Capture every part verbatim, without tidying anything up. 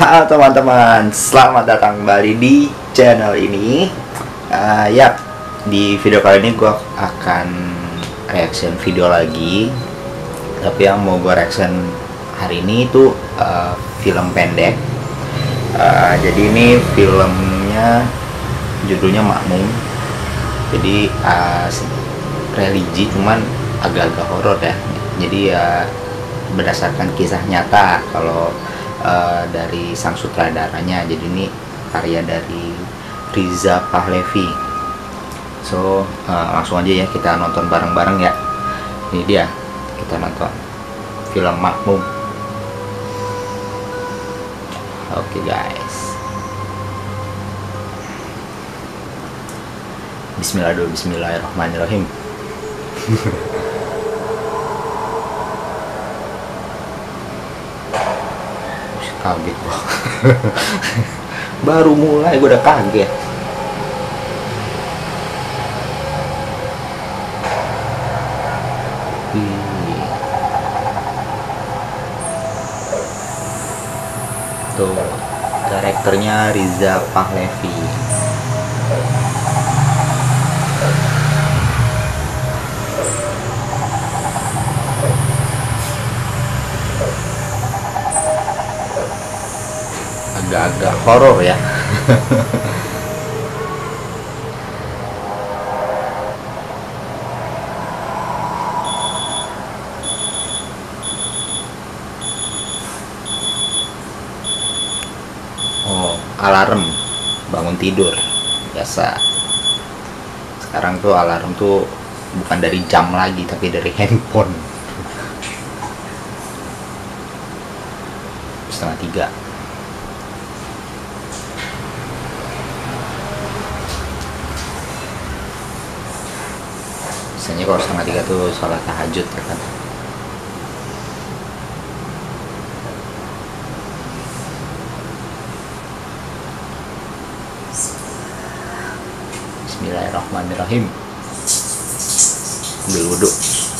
Halo teman-teman, selamat datang kembali di channel ini. Uh, ya, di video kali ini gue akan reaction video lagi. Tapi yang mau gue reaction hari ini itu uh, film pendek. Uh, jadi ini filmnya judulnya Makmum. Jadi uh, religi, cuman agak-agak horor ya. Jadi ya berdasarkan kisah nyata kalau Uh, dari sang sutradaranya. Jadi ini karya dari Riza Pahlavi. So uh, langsung aja ya kita nonton bareng-bareng ya. Ini dia, kita nonton film Makmum. Oke okay, guys, Bismillahirrahmanirrahim. Bismillahirrahmanirrahim. Kaget gua. Baru mulai gue udah kaget. Wih. Tuh, karakternya Riza Pahlavi. Agak-agak horor ya. Oh, alarm bangun tidur biasa. Sekarang tuh alarm tuh bukan dari jam lagi, tapi dari handphone. Setengah tiga. Biasanya kalau setengah tiga tuh sholat tahajud ya kan. Bismillahirrahmanirrahim. Ambil wudhu.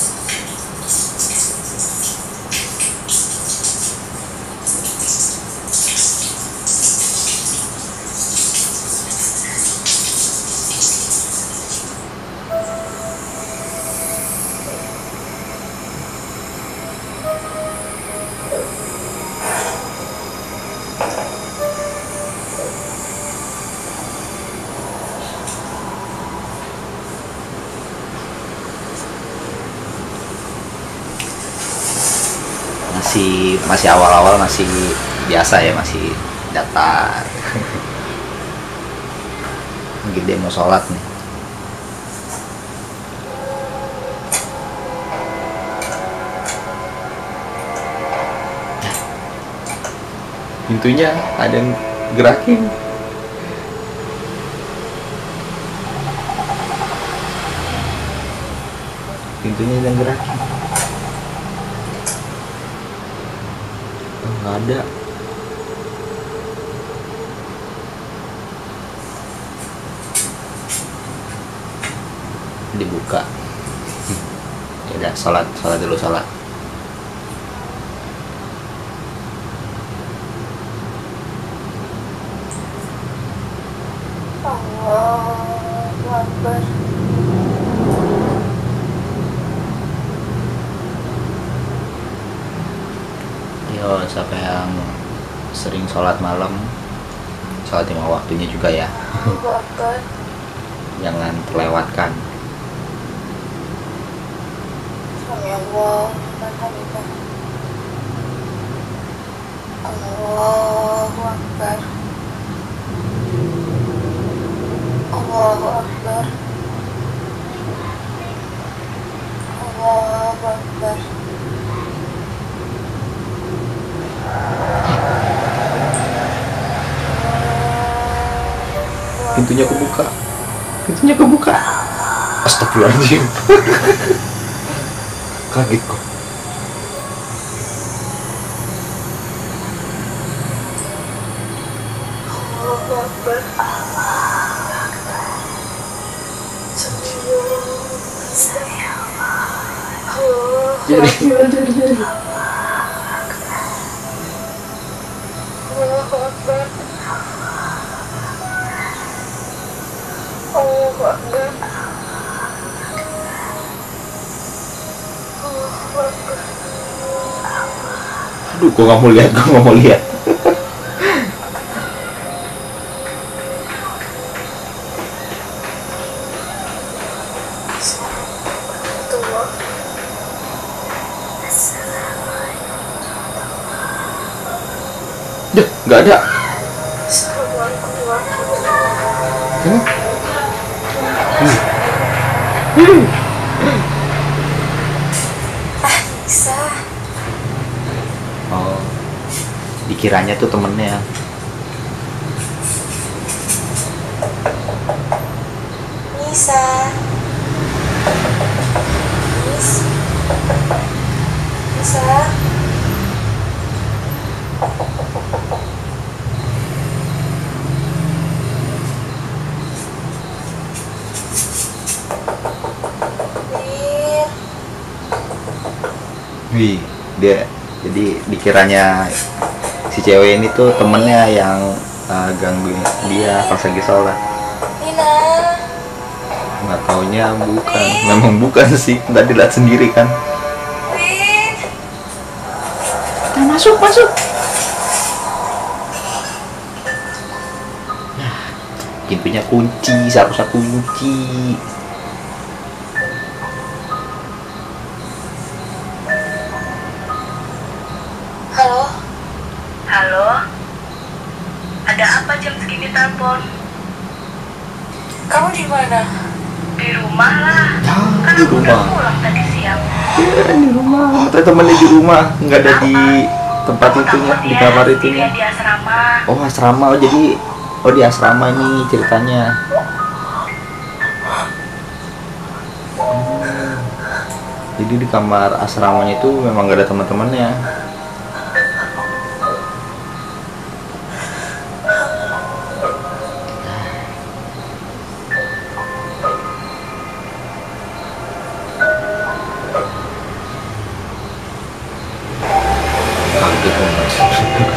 masih masih awal-awal masih biasa ya, masih datar. Mungkin dia mau sholat nih. Pintunya ada yang gerakin. Pintunya ada yang gerakin. Nggak ada. Dibuka. Ya udah, sholat sholat dulu sholat. Allahu Akbar. Yo, siapa yang sering sholat malam, sholat lima waktunya juga ya. Jangan terlewatkan. Allahu Akbar. Allahu Akbar. Allahu Akbar. Pintunya kebuka. Pintunya kebuka. Astagfirullahaladzim. Kaget kok. Allahu Akbar. Jadi, jadi, jadi. Allahu Akbar. Allahu Akbar. Aduh, gua nggak mau lihat, gua nggak mau lihat. Duh, nggak ada. Hmm? Hmm. Ah, bisa. Oh, dikiranya tuh temennya. Bisa. Bisa. Bisa. Wih, dia jadi dikiranya si cewek ini tuh temennya yang uh, gangguin dia pas lagi sholat. Nina. Nggak taunya bukan, memang bukan sih, tadi lihat sendiri kan. Win. Nah, masuk masuk. Nah, pintunya kunci, seharusnya kunci. Halo. Halo, ada apa jam segini telepon? Kamu di mana? Di rumah lah, Ya, kan di aku udah rumah. pulang tadi siang. Ya, di rumah. Katanya temennya di rumah, nggak ada di tempat Aku itunya, takut di dia kamar itunya. sendirian di asrama. Oh, asrama. Oh, jadi oh di asrama nih ceritanya. Hmm. Jadi di kamar asramanya itu memang nggak ada teman-temannya. Kaget banget.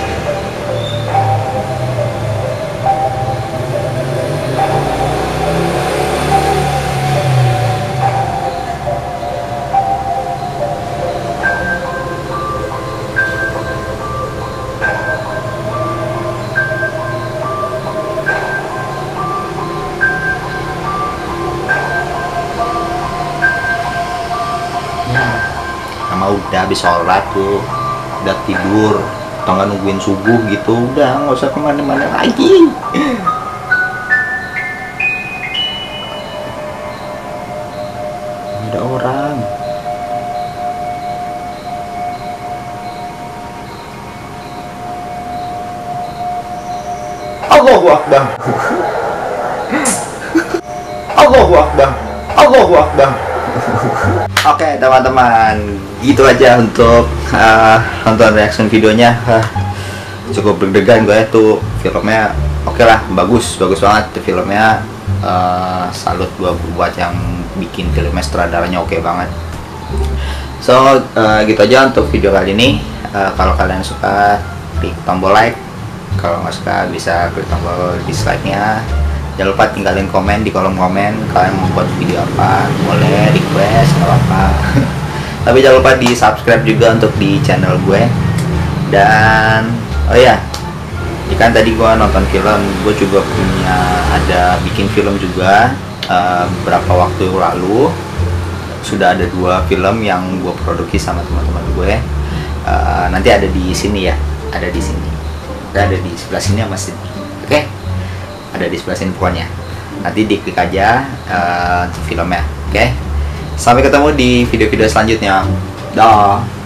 Sama udah habis sholat tuh udah tidur atau nggak nungguin subuh gitu, udah nggak usah kemana-mana lagi. Nggak ada orang. Allahu Akbar. Allahu Akbar. Allahu Akbar. Oke teman-teman, gitu aja untuk uh, nonton reaction videonya. Uh, cukup deg-degan gue tuh, filmnya oke lah, bagus bagus banget tuh filmnya. Uh, salut gue buat yang bikin filmnya, sutradaranya oke banget. So uh, gitu aja untuk video kali ini. Uh, kalau kalian suka, klik tombol like. Kalau nggak suka bisa klik tombol dislike-nya. Jangan lupa tinggalin komen di kolom komen, kalian mau buat video apa, boleh request, nggak apa-apa. Tapi jangan lupa di subscribe juga untuk di channel gue. Dan oh ya, ikan tadi gue nonton film, gue juga punya ada bikin film juga. Uh, beberapa waktu lalu sudah ada dua film yang gue produksi sama teman-teman gue. Uh, nanti ada di sini ya, ada di sini, dan ada di sebelah sini sama sini. Oke? Okay? Ada di sebelah sini pokoknya. Nanti diklik aja uh, filmnya. Oke? Okay? Sampai ketemu di video-video selanjutnya. Dah.